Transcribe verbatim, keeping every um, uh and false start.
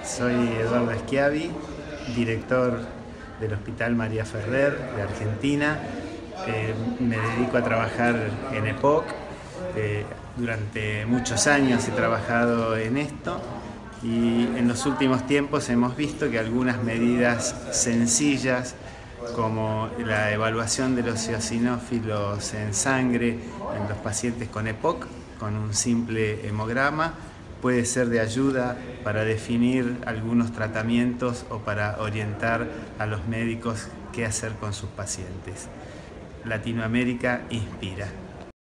Soy Eduardo Schiavi, director del Hospital María Ferrer de Argentina. Eh, me dedico a trabajar en E P O C. Eh, durante muchos años he trabajado en esto y en los últimos tiempos hemos visto que algunas medidas sencillas, como la evaluación de los eosinófilos en sangre en los pacientes con E P O C, con un simple hemograma, puede ser de ayuda para definir algunos tratamientos o para orientar a los médicos qué hacer con sus pacientes. Latinoamérica inspira.